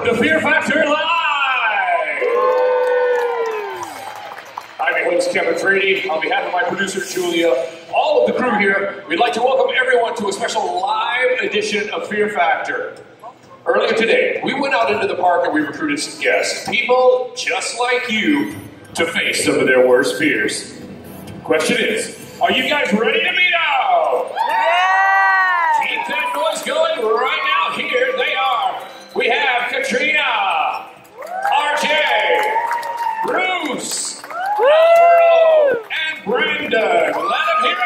to Fear Factor Live! I'm your host, Kevin Frady. On behalf of my producer, Julia, all of the crew here, we'd like to welcome everyone to a special live edition of Fear Factor. Earlier today, we went out into the park and we recruited some guests, people just like you, to face some of their worst fears. Question is, are you guys ready to meet out? Yeah! Keep that noise going right now. Here they are. We have Katrina, RJ, Bruce, Alvaro, and Brandon. Let them hear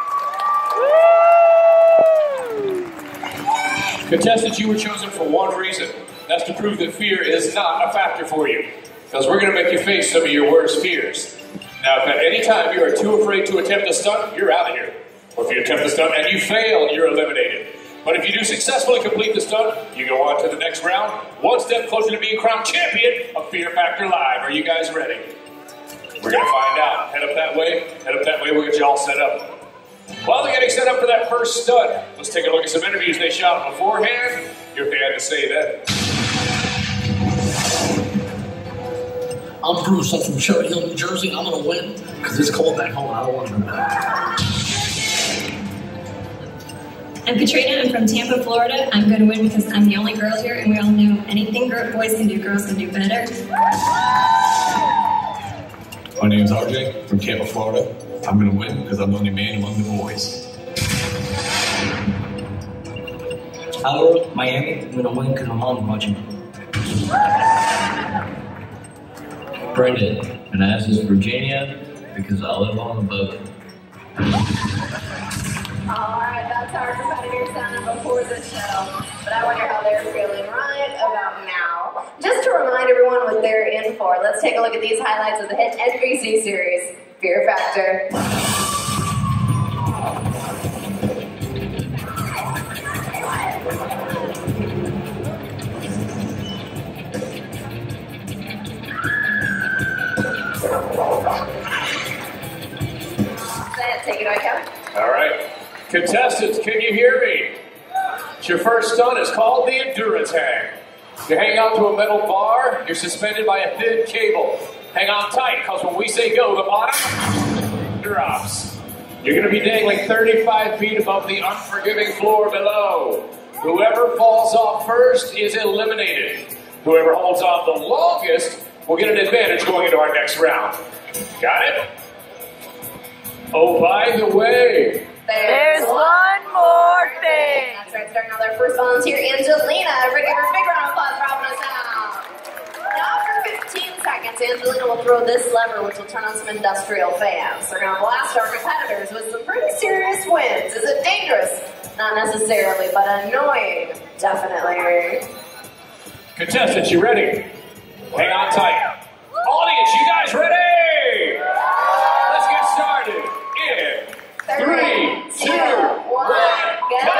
it. Contestants, you were chosen for one reason. That's to prove that fear is not a factor for you. Because we're going to make you face some of your worst fears. Now, if at any time you are too afraid to attempt a stunt, you're out of here. Or if you attempt a stunt and you fail, you're eliminated. But if you do successfully complete the stunt, you go on to the next round, one step closer to being crowned champion of Fear Factor Live. Are you guys ready? We're going to find out. Head up that way, we'll get you all set up. While they're getting set up for that first stunt, let's take a look at some interviews they shot beforehand. Your fan to say that. I'm Bruce, I'm from Cherry Hill, New Jersey. I'm going to win because it's cold back home and I don't want to go back. I'm Katrina, I'm from Tampa, Florida. I'm going to win because I'm the only girl here and we all know anything boys can do, girls can do better. My name is RJ from Tampa, Florida. I'm going to win because I'm the only man among the boys. Alvaro, Miami. I'm going to win because my mom's watching. Brendan, Manassas, Virginia, because I live on the boat. Alright, that's how our competitors sounded before the show. But I wonder how they're feeling right about now. Just to remind everyone what they're in for, let's take a look at these highlights of the hit NBC series, Fear Factor. Take it away, Kevin. All right. Contestants, can you hear me? Your first stunt is called the Endurance Hang. You hang on to a metal bar, you're suspended by a thin cable. Hang on tight, because when we say go, the bottom drops. You're going to be dangling 35 feet above the unforgiving floor below. Whoever falls off first is eliminated. Whoever holds on the longest will get an advantage going into our next round. Got it? Oh, by the way, There's one more thing. That's right, starting out their first volunteer, Angelina. Everybody give her a big round of applause for helping us out. Now, after 15 seconds, Angelina will throw this lever, which will turn on some industrial fans. They're going to blast our competitors with some pretty serious winds. Is it dangerous? Not necessarily, but annoying. Definitely. contestants, you ready? Hang on tight. Audience, you guys ready? Let's get started in 3, 2, 1, go!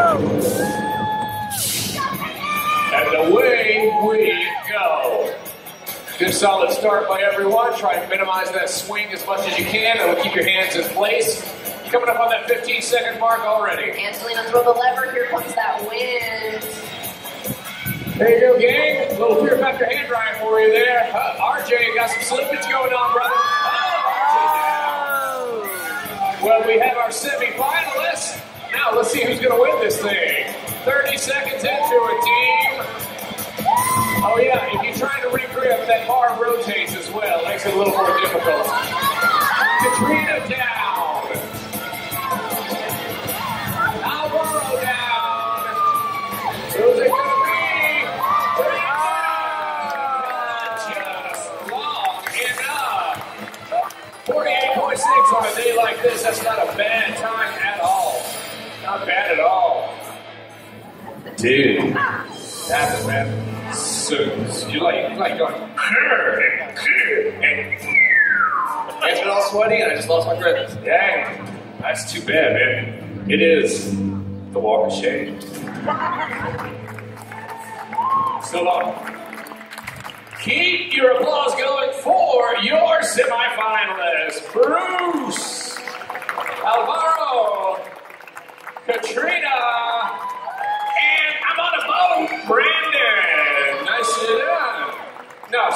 And away we go. Good solid start by everyone. Try to minimize that swing as much as you can. That'll keep your hands in place. Coming up on that 15-second mark already. Angelina, throw the lever. Here comes that wind. There you go, gang. A little Fear Factor hand drying for you there. RJ, got some slippage going on, brother. Oh, RJ down. Well, we have our semi-finalists. Now let's see who's going to win this thing. 30 seconds into it, team. Oh yeah, if you're trying to regrip, that bar rotates as well. Makes it a little more difficult. Katrina down. Alvaro down. Who's it going to be? Just long enough. 48.6 on a day like this. That's not a bad time at all. Not bad at all. Dude, that's man. So you like going and get all sweaty, and I just lost my grip. Dang, that's too bad, man. It is the walk of shame. So long. Keep your applause going for your semifinalists, Bruce, Alvaro, Katrina, and I'm on a boat, Brandon. Nice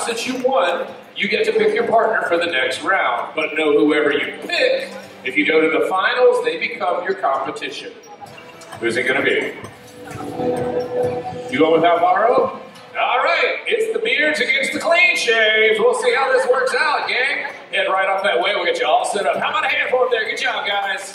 since you won, you get to pick your partner for the next round. But know whoever you pick, if you go to the finals, they become your competition. Who's it going to be? You go with Alvaro? All right, it's the beards against the clean shaves. We'll see how this works out, gang. Head right up that way. We'll get you all set up. How about a hand for up there? Good job, guys.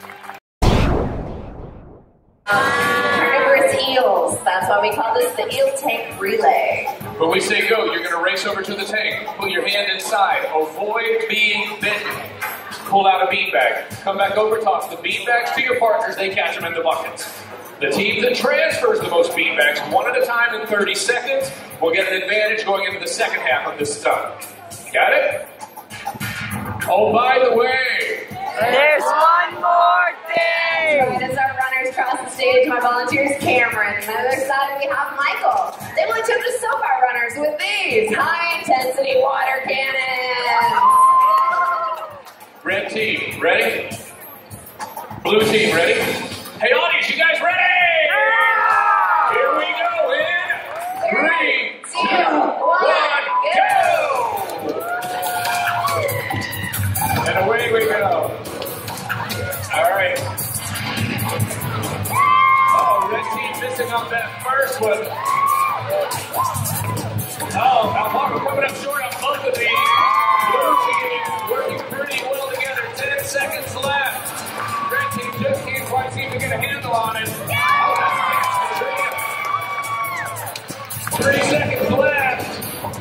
Carnivorous eels. That's why we call this the eel tank relay. When we say go, you're going to race over to the tank. Put your hand inside. Avoid being bitten. Pull out a beanbag. Come back over, toss the beanbags to your partners. They catch them in the buckets. The team that transfers the most beanbags, one at a time in 30 seconds, will get an advantage going into the second half of this stunt. Got it? Oh, by the way, There's one more thing. As our runners cross the stage, my volunteer is Cameron. On the other side, we have Michael. They will attempt to soak our runners with these high-intensity water cannons. red team, ready? Blue team, ready? Hey, audience, you guys ready? Yeah! Here we go in 3, 2, 1, go! And away we go. All right. Oh, red team missing on that first one. Oh, Alvaro coming up short on both of these. Blue team working pretty well together. 10 seconds left. Red team just can't quite seem to get a handle on it. Oh, that's 3 seconds left.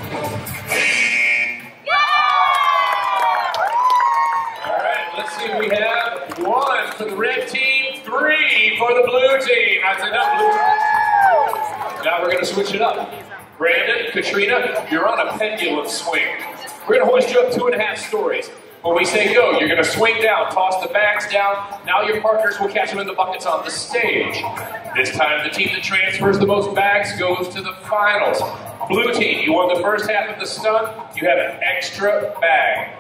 All right, let's see. We have 1 for the red team, 3 for the blue team. That's enough, blue. Now we're going to switch it up. Brandon, Katrina, you're on a pendulum swing. We're going to hoist you up 2.5 stories. When we say go, you're going to swing down, toss the bags down. Now your partners will catch them in the buckets on the stage. This time, the team that transfers the most bags goes to the finals. Blue team, you won the first half of the stunt. You have an extra bag.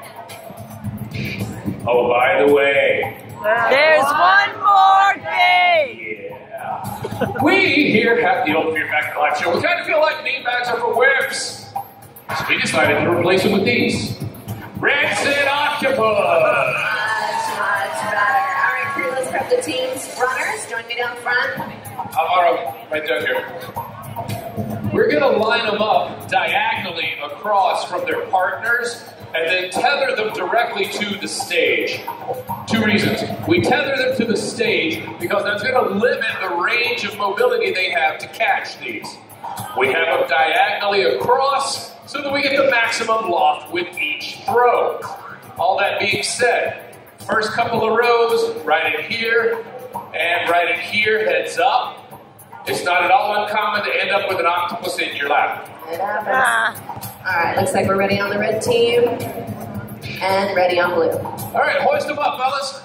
Oh, by the way, There's one more thing. yeah. We here at the Old Fear Factor Live Show, we kind of feel like beanbags are for whips. So we decided to replace them with these. Rancid Octopus! Much better. All right, crew, let's prep the team's runners. Join me down front. Alvaro, right down here. We're going to line them up diagonally across from their partners and then tether them directly to the stage. 2 reasons. We tether them to the stage because that's going to limit the range of mobility they have to catch these. We have them diagonally across so that we get the maximum loft with each throw. All that being said, first couple of rows, right in here and right in here, heads up. It's not at all uncommon to end up with an octopus in your lap. It happens. All right, looks like we're ready on the red team and ready on blue. All right, hoist them up, fellas.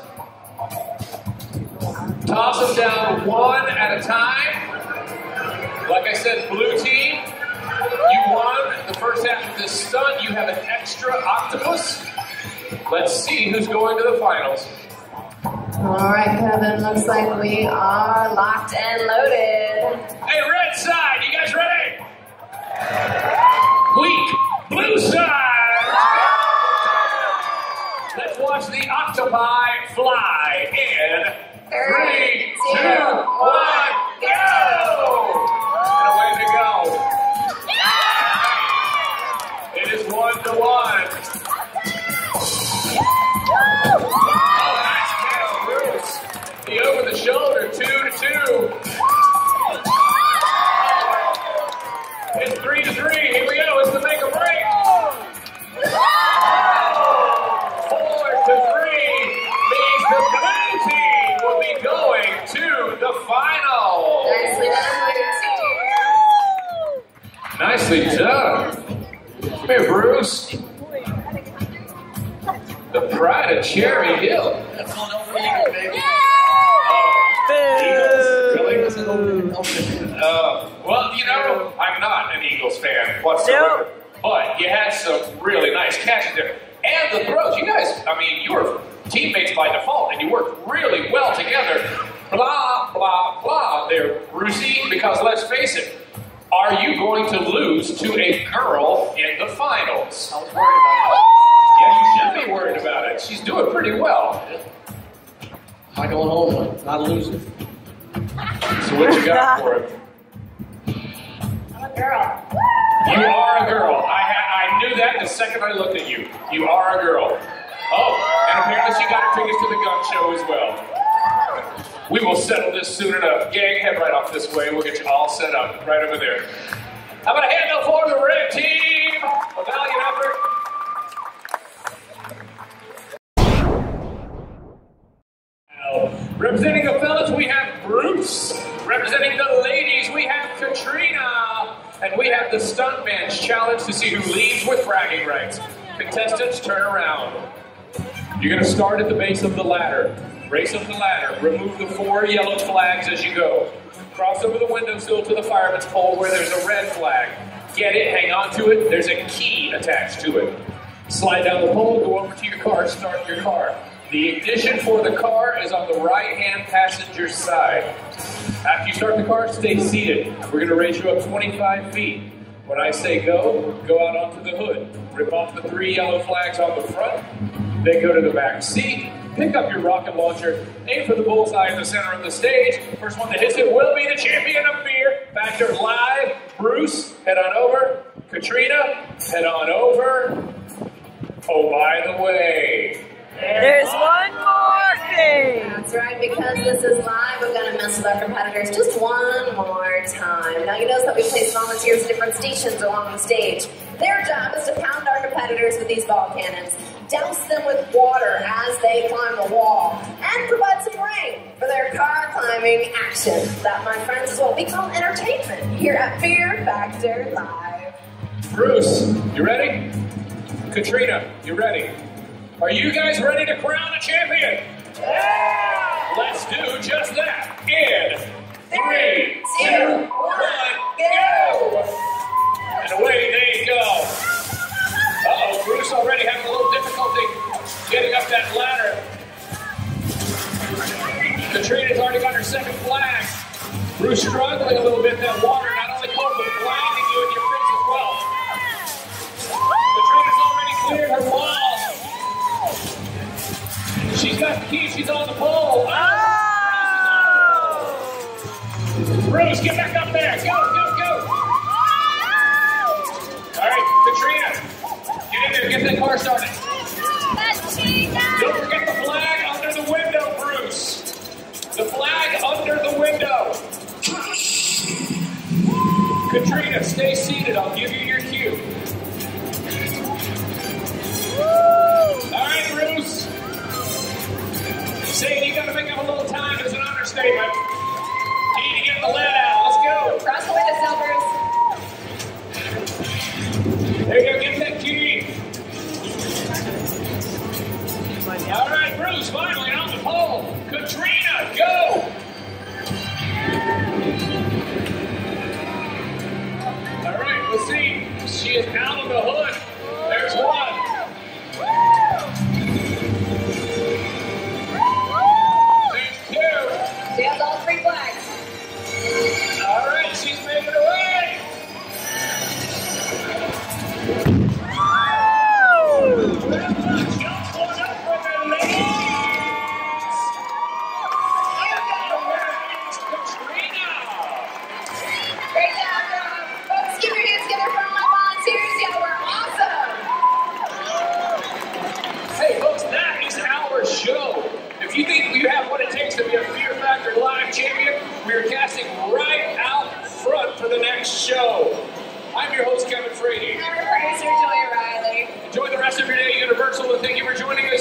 Toss them down 1 at a time. Like I said, blue team, you won the first half of this stunt. You have an extra octopus. Let's see who's going to the finals. All right, Kevin, looks like we are locked and loaded. Hey, red side, you guys ready? Weak, blue side. Let's watch the octopi fly in 3, 2, 1, go! And away we go. It is 1-1. The over the shoulder, 2-2. It's 3-3. Here we go. It's the make or break. 4-3 means the blue team will be going to the final. Nicely done, blue team. Nicely done. Come here, Bruce. The pride of Cherry Hill. That's all over Eagles, baby. Well, you know, I'm not an Eagles fan whatsoever. Nope. But you had some really nice catches there. And the throws, you guys, I mean, you were teammates by default, and you worked really well together. Blah, blah, blah there, Brucey, because let's face it, Are you going to lose to a girl in the finals? I was worried about Yeah, you should be worried about it. She's doing pretty well. Am I going home? Not losing. So what you got for him? I'm a girl. You are a girl. I knew that the second I looked at you. You are a girl. Oh, and apparently she got her tickets to the gun show as well. We will settle this soon enough. Gang, head right off this way. We'll get you all set up right over there. How about a hand up for the red team? A valiant effort. Representing the fellas, we have Bruce. Representing the ladies, we have Katrina. And we have the Stuntman's Challenge to see who leads with bragging rights. Contestants, turn around. You're going to start at the base of the ladder. Race up the ladder. Remove the 4 yellow flags as you go. Cross over the windowsill to the fireman's pole where there's a red flag. Get it, hang on to it. There's a key attached to it. Slide down the pole, go over to your car, start your car. The ignition for the car is on the right-hand passenger side. After you start the car, stay seated. We're going to raise you up 25 feet. When I say go, go out onto the hood. Rip off the 3 yellow flags on the front. Then go to the back seat. Pick up your rocket launcher. Aim for the bullseye in the center of the stage. First one that hits it will be the champion of fear. Factor live. Bruce, head on over. Katrina, head on over. Oh, by the way, There's one more thing. That's right, because this is live, we're going to mess with our competitors just one more time. Now, you notice that we place volunteers at different stations along the stage. Their job is to pound our competitors with these ball cannons, douse them with water as they climb the wall, and provide some rain for their car climbing action. That, my friends, is what we call entertainment here at Fear Factor Live. Bruce, you ready? Katrina, you ready? Are you guys ready to crown a champion? Yeah! Let's do just that in 3, 2, 1, go! And away they go. Uh-oh, Bruce already having a little difficulty getting up that ladder. Katrina's already got her 2nd flag. Bruce struggling a little bit. That water not only cold, but blinding you in your face as well. Katrina's already cleared her wall. She's got the key. She's on the pole. Oh! Bruce, get back up there. Go, go, go. All right, Katrina, get in there. Get that car started. Don't forget the flag under the window, Bruce. The flag under the window. Katrina, stay seated. I'll give you your cue. All right, Bruce. Saying you got to make up a little time is an understatement. You need to get the lead out. Let's go. Cross the windowsill, Bruce. There you go. Get that key. All right, Bruce, finally on the pole. Katrina, go. All right, let's see. She is out of the hood. There's one. She has all 3 flags. All right, she's making her way. Jump one up for the ladies. Katrina. Great job, folks. Keep your hands together for all my volunteers. Y'all were awesome. Hey, folks, that is our show. If you think you have what it takes to be a Fear Factor Live champion, we are casting right out front for the next show. I'm your host, Kevin Frady. I'm our producer, Joy Riley. Enjoy the rest of your day, Universal, and thank you for joining us.